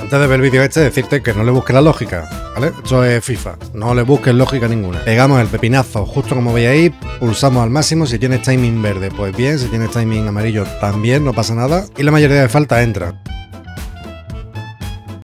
Antes de ver el vídeo este, decirte que no le busques la lógica, ¿vale? Esto es FIFA, no le busques lógica ninguna. Pegamos el pepinazo justo como veis ahí, pulsamos al máximo. Si tienes timing verde, pues bien, si tienes timing amarillo también, no pasa nada. Y la mayoría de faltas entra.